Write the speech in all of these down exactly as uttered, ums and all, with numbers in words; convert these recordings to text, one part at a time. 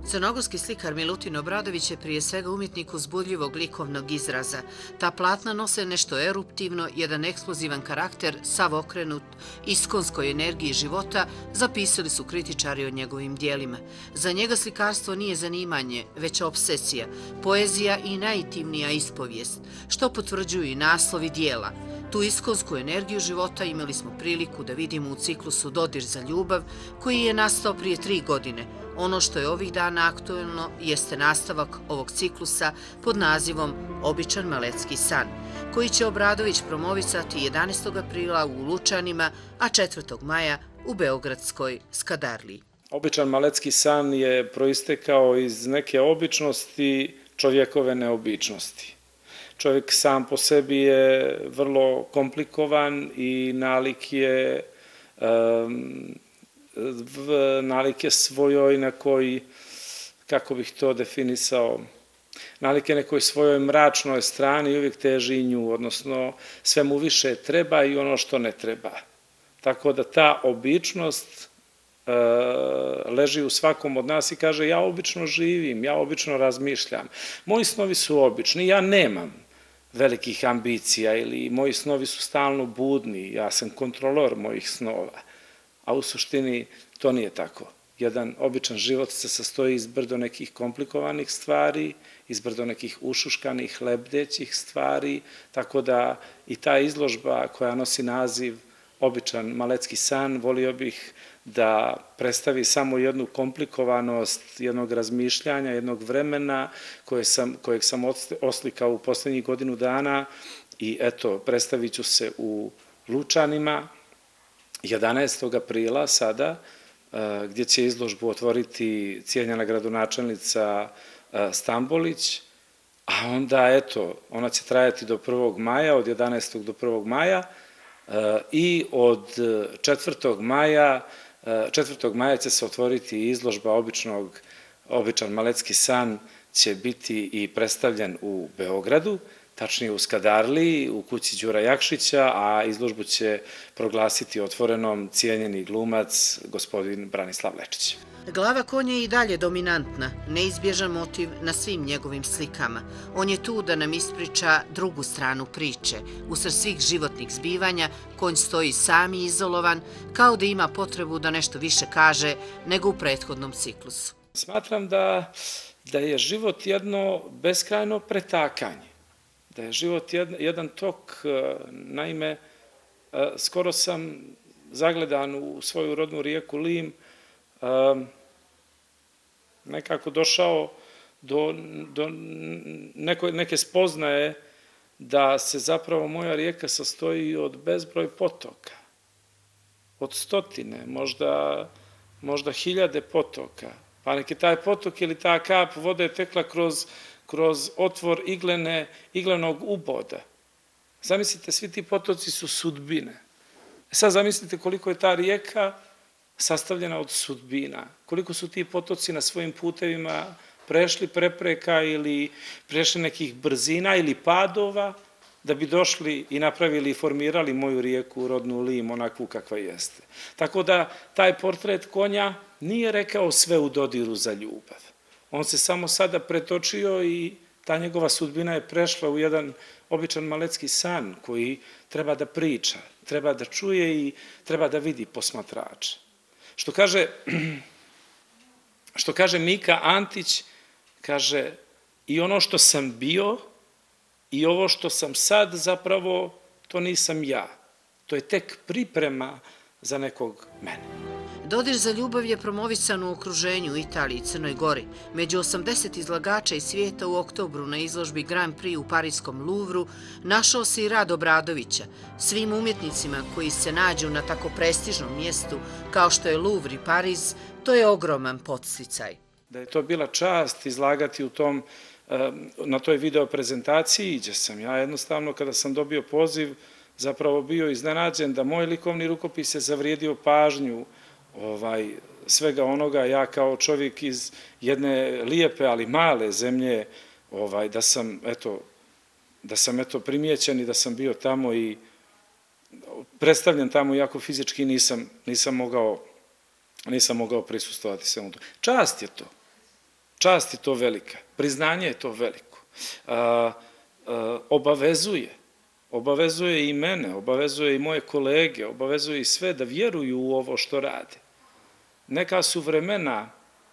Crnogorski slikar Milutin Obradović je prije svega umjetnik uzbudljivog likovnog izraza. Ta platna nose nešto eruptivno, jedan eksplozivan karakter, sav okrenut iskonskoj energiji života, zapisali su kritičari o njegovim dijelima. Za njega slikarstvo nije zanimanje, već obsesija, poezija i najintimnija ispovijest, što potvrđuju i naslovi dijela. Tu iskonsku energiju života imali smo priliku da vidimo u ciklusu Dodir za ljubav, koji je nastao prije tri godine. Ono što je ovih dana aktuelno jeste nastavak ovog ciklusa pod nazivom Običan malecki san, koji će Obradović promovisati jedanaestog aprila u Lučanima, a četvrtog maja u Beogradskoj Skadarliji. Običan malecki san je proistekao iz neke običnosti čovjekove neobičnosti. Čovjek sam po sebi je vrlo komplikovan i nalik je um, nalik je svojoj nekoj, kako bih to definisao, nalik je nekoj svojoj mračnoj strani i uvijek teži nju, odnosno sve mu više treba i ono što ne treba. Tako da ta običnost e, leži u svakom od nas i kaže ja obično živim, ja obično razmišljam. Moji snovi su obični, ja nemam velikih ambicija ili moji snovi su stalno budni, ja sam kontrolor mojih snova. A u suštini to nije tako. Jedan običan život se sastoji iz brdo nekih komplikovanih stvari, iz brdo nekih ušuškanih, lebdećih stvari, tako da i ta izložba koja nosi naziv Običan malecki san, volio bih da predstavi samo jednu komplikovanost jednog razmišljanja, jednog vremena koje sam, kojeg sam oslikao u poslednjih godinu dana i eto, predstavit ću se u Lučanima, jedanaestog aprila sada, gdje će izložbu otvoriti cijenjena gradonačelnica Stambolić, a onda, eto, ona će trajati do prvog maja, od jedanaestog do prvog maja i od četvrtog maja, četvrtog maja će se otvoriti izložba običnog, Običan malecki san će biti i predstavljen u Beogradu, tačnije u Skadarliji, u kući Đura Jakšića, a izložbu će proglasiti otvorenom cijenjeni glumac gospodin Branislav Lečić. Glava konja je i dalje dominantna, neizbježan motiv na svim njegovim slikama. On je tu da nam ispriča drugu stranu priče. Usred svih životnih zbivanja, konj stoji sam i izolovan, kao da ima potrebu da nešto više kaže nego u prethodnom ciklusu. Smatram da, da je život jedno beskrajno pretakanje. Da je život jedan tok, naime, skoro sam zagledan u svoju rodnu rijeku Lim, nekako došao do, do neko, neke spoznaje da se zapravo moja rijeka sastoji od bezbroj potoka, od stotine, možda, možda hiljade potoka, pa neki taj potok ili ta kap vode tekla kroz kroz otvor iglene, iglenog uboda. Zamislite, svi ti potoci su sudbine. Sad zamislite koliko je ta rijeka sastavljena od sudbina, koliko su ti potoci na svojim putevima prešli prepreka ili prešli nekih brzina ili padova da bi došli i napravili i formirali moju rijeku, rodnu Lim, onakvu kakva jeste. Tako da taj portret konja nije rekao sve u dodiru za ljubav. On se samo sada pretočio i ta njegova sudbina je prešla u jedan običan malecki san koji treba da priča, treba da čuje i treba da vidi posmatrače. Što kaže, što kaže Mika Antić, kaže i ono što sam bio i ovo što sam sad zapravo, to nisam ja. To je tek priprema za nekog mene. Dodir za ljubav je promovisan u okruženju Italiji i Crnoj Gori. Među osamdeset izlagača iz svijeta u oktobru na izložbi Grand Prix u parijskom Louvru našao se i rad Obradovića. Svim umjetnicima koji se nađu na tako prestižnom mjestu kao što je Louvre i Pariz, to je ogroman podsticaj. Da je to bila čast izlagati u tom, na toj video prezentaciji, gdje sam ja jednostavno kada sam dobio poziv zapravo bio iznenađen da moj likovni rukopis je zavrijedio pažnju ovaj, svega onoga, ja kao čovjek iz jedne lijepe, ali male zemlje, ovaj, da sam, eto, da sam, eto, primijećen i da sam bio tamo i predstavljen tamo, iako fizički nisam, nisam mogao, nisam mogao prisustovati svemu to. Čast je to. čast je to velika, priznanje je to veliko, obavezuje, obavezuje i mene, obavezuje i moje kolege, obavezuje i sve da vjeruju u ovo što rade. Neka su vremena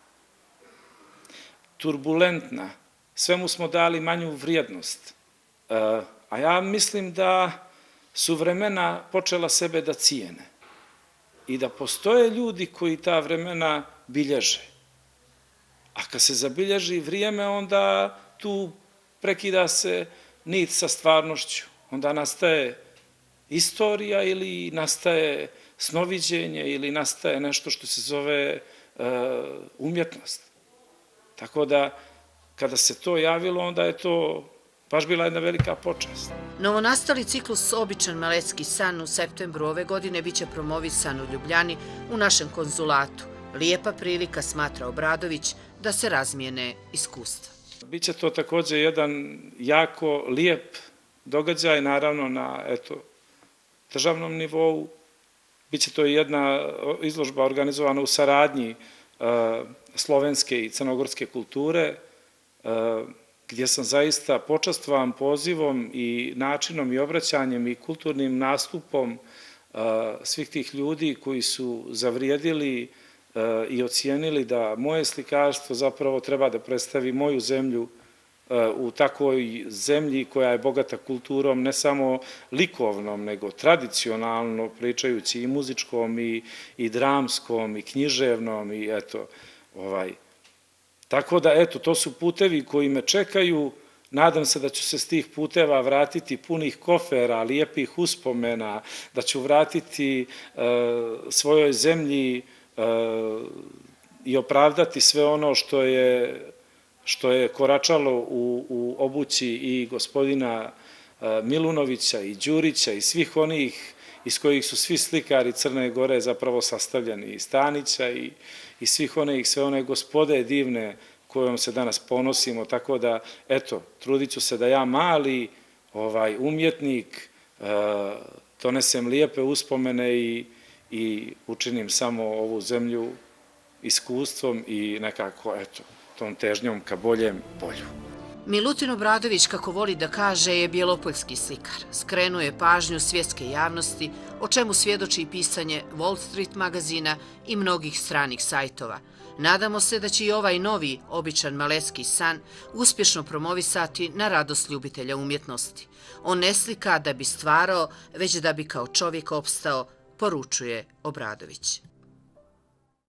turbulentna, svemu smo dali manju vrijednost, a ja mislim da su vremena počela sebe da cijene i da postoje ljudi koji ta vremena bilježe. A kad se zabilježi vrijeme, onda tu prekida se nit sa stvarnošću. Onda nastaje istorija ili nastaje snoviđenje ili nastaje nešto što se zove umjetnost. Tako da, kada se to javilo, onda je to baš bila jedna velika počast. Novonastali ciklus Običan malecki san u septembru ove godine biće promovisan u Ljubljani u našem konzulatu. Lijepa prilika, smatra Obradović, da se razmijene iskustva. Biće to također jedan jako lijep događaj, naravno na državnom nivou. Biće to jedna izložba organizovana u saradnji slovenske i crnogorske kulture, gdje sam zaista počastvovan pozivom i načinom i obraćanjem i kulturnim nastupom svih tih ljudi koji su zavrijedili i ocijenili da moje slikarstvo zapravo treba da predstavi moju zemlju u takvoj zemlji koja je bogata kulturom, ne samo likovnom, nego tradicionalno, pričajući i muzičkom, i dramskom, i književnom, i eto, ovaj. Tako da, eto, to su putevi koji me čekaju. Nadam se da ću se s tih puteva vratiti punih kofera, lijepih uspomena, da ću vratiti svojoj zemlji i opravdati sve ono što je što je koračalo u obući i gospodina Milunovića i Đurića i svih onih iz kojih su svi slikari Crne Gore zapravo sastavljeni, i Stanića i svih onih, sve one gospode divne kojom se danas ponosimo, tako da, eto, trudit ću se da ja mali umjetnik donesem lijepe uspomene i učinim samo ovu zemlju iskustvom i nekako, eto, tom težnjom ka boljem polju. Milutin Obradović, kako voli da kaže, je bjelopoljski slikar. Skrenuo je pažnju svjetske javnosti, o čemu svjedoči i pisanje Wall Street magazina i mnogih stranih sajtova. Nadamo se da će i ovaj novi Običan malecki san uspješno promovisati na radost ljubitelja umjetnosti. On ne slika da bi stvarao, već da bi kao čovjek opstao, poručuje Obradović.